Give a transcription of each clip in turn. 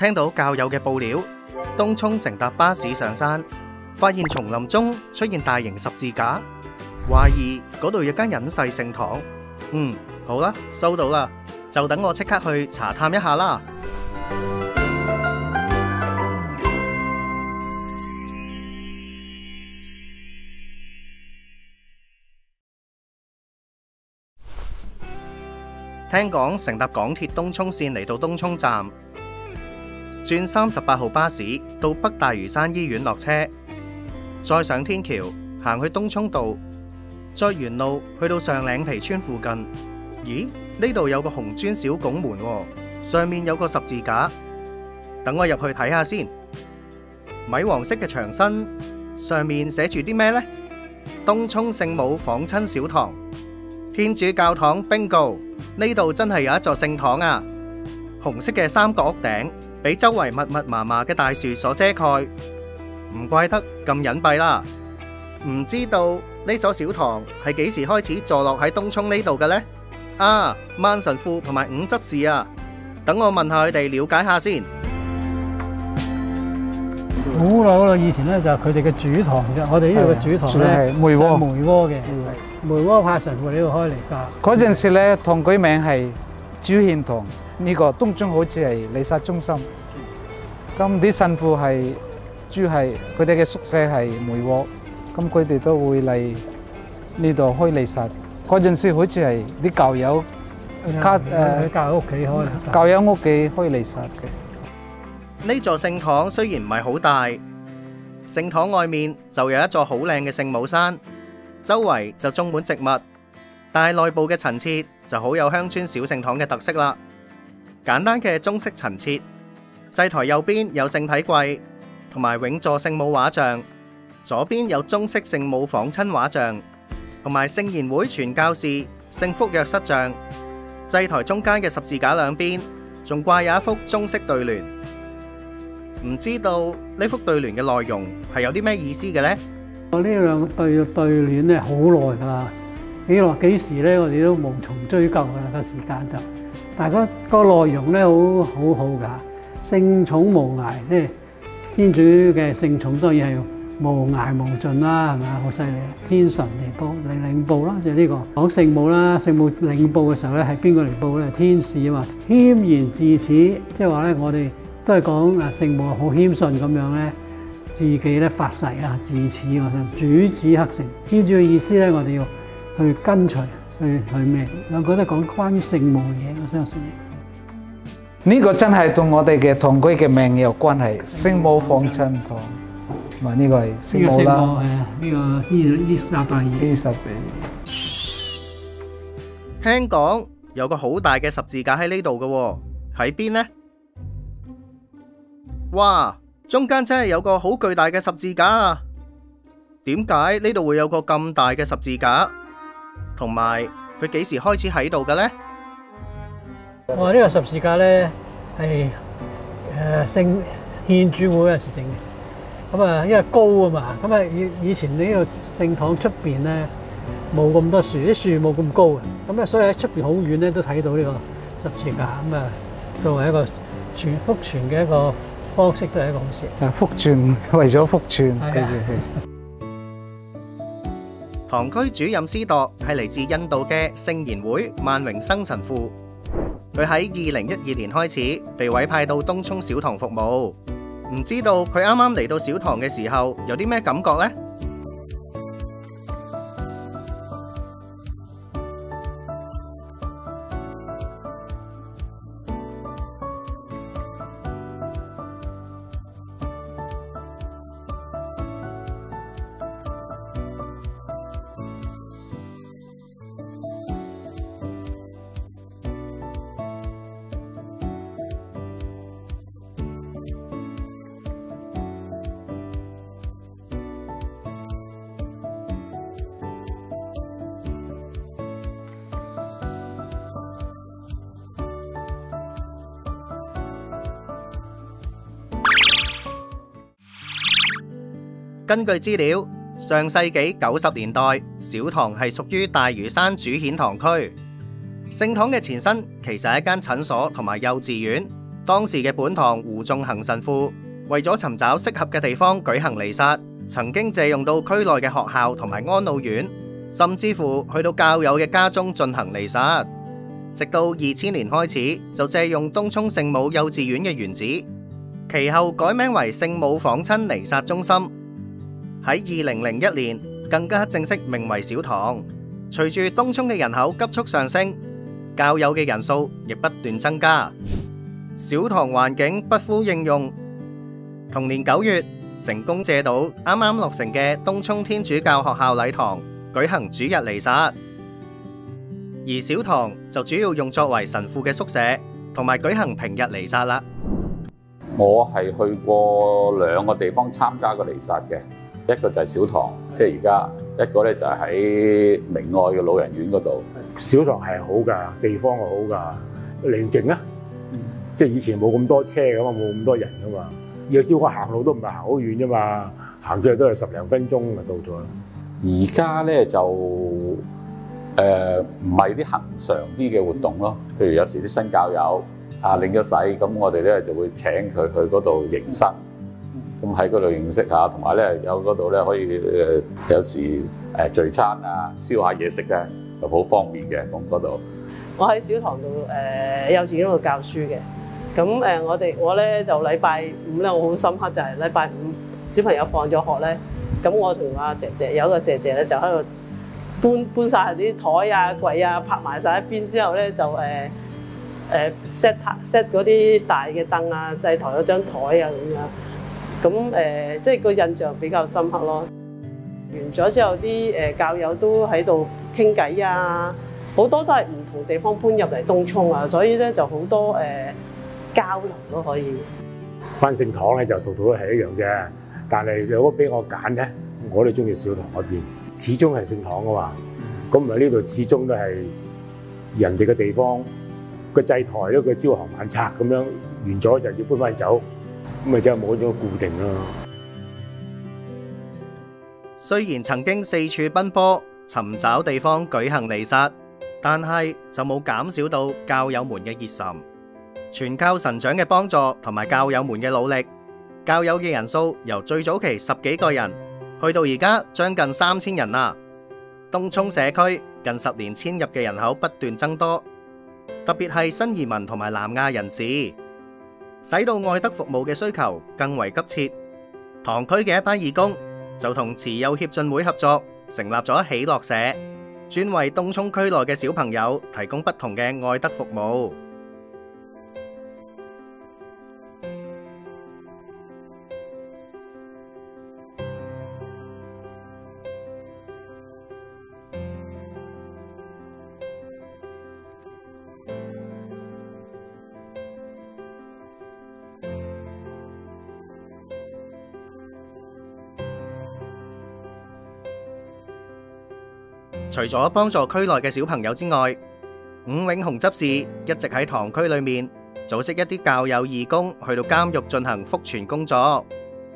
聽到教友嘅報料，東涌乘搭巴士上山，發現叢林中出現大型十字架，懷疑嗰度有間隱世聖堂。好啦，收到啦，就等我即刻去查探一下啦。聽講乘搭港鐵東涌綫嚟到東涌站，轉38號巴士到北大嶼山醫院落車，再上天橋行去東涌道，再沿路去到上嶺皮村附近。咦？呢度有個紅磚小拱門喎，上面有個十字架。等我入去睇下先。米黃色嘅牆身上面寫住啲咩呢？東涌聖母訪親小堂，天主教堂 bingo。呢度真係有一座聖堂啊！紅色嘅三角屋頂俾周圍密密麻麻嘅大樹所遮蓋，唔怪得咁隱蔽啦。唔知道呢所小堂係幾時開始坐落喺東涌呢度嘅呢？萬神父同埋五執事啊，等我問下佢哋了解下先。 好耐以前咧就係佢哋嘅主堂啫，我哋呢度嘅主堂咧梅窩嘅。梅窩派神父呢度開彌撒。 嗰陣時咧，堂區名係主獻堂，呢個東涌好似係彌撒中心。咁啲神父係住係佢哋嘅宿舍係梅窩，咁佢哋都會嚟呢度開彌撒。嗰陣時好似係啲教友教友屋企開彌撒。 教友屋企開彌撒嘅。 呢座聖堂雖然唔係好大，聖堂外面就有一座好靚嘅聖母山。周圍就種滿植物，但係內部嘅陳設就好有鄉村小聖堂嘅特色啦。簡單嘅中式陳設，祭台右邊有聖體櫃同埋永座聖母畫像，左邊有中式聖母訪親畫像，同埋聖言會傳教士聖福若瑟像。祭台中間嘅十字架兩邊仲掛有一幅中式對聯，唔知道呢幅對聯嘅內容係有啲咩意思嘅呢？ 呢兩個對聯咧好耐㗎啦，幾時咧我哋都無從追究㗎啦，個時間就，但係個內容咧好好㗎，聖寵無涯，即係天主嘅聖寵當然係無涯無盡啦，係咪啊？好犀利啊！天神嚟領報啦，就係呢個講聖母啦，聖母領報嘅時候咧係邊個嚟報咧？天使啊嘛，謙然自此，即係話咧我哋都係講聖母好謙遜咁樣咧。自己咧發誓啊，自此我想主旨克成。天主嘅意思咧，我哋要去跟隨，去咩？我覺得講關於聖母嘅嘢，我相信呢個真係同我哋嘅堂區嘅名有關係。聖母訪親堂，同埋呢個係聖母啦。 呢個伊撒伯爾。 聽講有個好大嘅十字架喺呢度嘅喎，喺邊呢？哇！中間真係有個好巨大嘅十字架啊！點解呢度會有個咁大嘅十字架？同埋佢幾時開始喺度嘅呢？ 呢個十字架咧係聖獻主會嗰陣時整嘅。咁啊，因為高啊嘛，咁啊以前呢個聖堂出邊咧冇咁多樹，啲樹冇咁高嘅，咁啊所以喺出邊好遠咧都睇到呢個十字架。咁啊作為一個福傳嘅一個方式都係一個好事。 福傳，為咗福傳。 堂區主任司鐸係嚟自印度嘅聖言會萬榮生神父，佢喺2012年開始被委派到東涌小堂服務。唔知道佢啱啱嚟到小堂嘅時候有啲咩感覺呢？根據資料，上世紀90年代，小堂係屬於大嶼山主顯堂區。聖堂嘅前身其實係一間診所同埋幼稚園， 當時嘅本堂胡仲衡神父為咗尋找適合嘅地方舉行彌撒，曾經借用到區內嘅學校同埋安老院，甚至乎去到教友嘅家中進行彌撒。直到2000年開始，就借用東涌聖母幼稚園嘅原址，其後改名為聖母訪親彌撒中心。喺2001年，更加正式名為小堂。隨住東涌嘅人口急速上升，教友嘅人數亦不斷增加，小堂環境不敷應用。同年9月，成功借到啱啱落成嘅東涌天主教學校禮堂舉行主日彌撒。而小堂就主要用作為神父嘅宿舍，同埋舉行平日彌撒啦。 我係去過2個地方參加過彌撒嘅，一個就係小堂，即係而家；一個咧就係喺明愛嘅老人院嗰度。 小堂係好㗎，地方係好㗎，寧靜啊！即係以前冇咁多車㗎嘛，冇咁多人㗎嘛。要叫我行路都唔係行好遠啫嘛，行出去都係10零分鐘就到咗啦。 而家咧就唔係啲恆常啲嘅活動咯，譬如有時啲新教友領咗洗，咁我哋咧就會請佢去嗰度迎新，咁喺嗰度認識下，同埋咧有嗰度咧可以有時聚餐啊，燒下嘢食咧，就好方便嘅。咁嗰度我喺小堂度幼稚園度教書嘅，咁我咧就禮拜五咧，我好深刻就係禮拜五小朋友放咗學咧，咁我同阿姐姐有一個姐姐咧就喺度搬晒啲台啊櫃啊，拍埋晒一邊之後咧就set 嗰啲大嘅凳啊，祭台嗰張台啊咁樣，咁即係個印象比較深刻咯。完咗之後，啲教友都喺度傾偈啊，好多都係唔同地方搬入嚟東涌啊，所以咧就好多交流咯，可以。 返聖堂咧就度度都係一樣啫，但係如果俾我揀咧，我都中意小堂嗰邊，始終係聖堂啊嘛。咁唔係呢度始終都係人哋嘅地方，個祭台咧個朝行晚拆咁樣，完咗就要搬翻走，咁咪真係冇咗固定咯。 雖然曾經四處奔波尋找地方舉行彌撒，但係就冇減少到教友們嘅熱忱。全靠神長嘅幫助同埋教友們嘅努力，教友嘅人數由最早期10幾個人，去到而家將近3000人啦。東涌社區近10年遷入嘅人口不斷增多，特別係新移民同埋南亞人士，使到愛德服務嘅需求更為急切。堂區嘅一班義工就同慈幼協進會合作，成立咗喜樂社，專為東涌區內嘅小朋友提供不同嘅愛德服務。除咗幫助區內嘅小朋友之外，伍永雄執事一直喺堂區裏面組織一啲教友義工去到監獄進行福傳工作。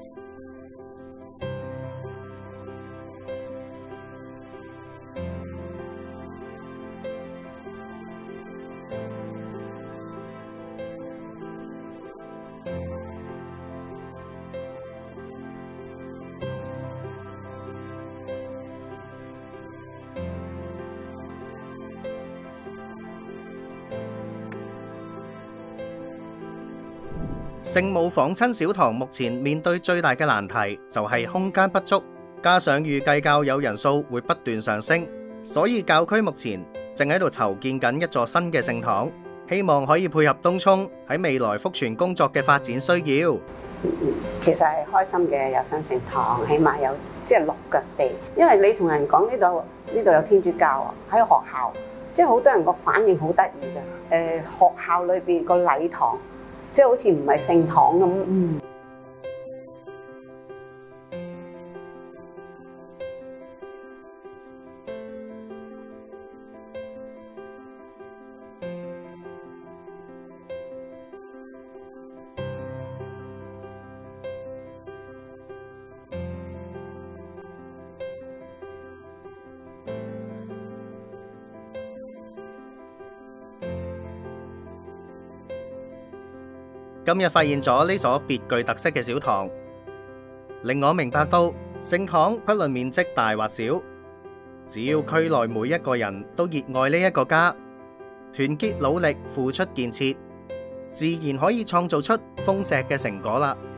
聖母訪親小堂目前面對最大嘅難題就係空間不足，加上預計教友人數會不斷上升，所以教區目前正喺度籌建緊一座新嘅聖堂，希望可以配合東涌喺未來福傳工作嘅發展需要。 其實係開心嘅，有新聖堂，起碼有即係落腳地，因為你同人講呢度有天主教啊，喺學校，即係好多人個反應好得意嘅。學校裏邊個禮堂。即係好似唔係聖堂咁。 今日發現咗呢所別具特色嘅小堂，令我明白到聖堂不論面積大或小，只要區內每一個人都熱愛呢一個家，團結努力付出建設，自然可以創造出豐碩嘅成果啦。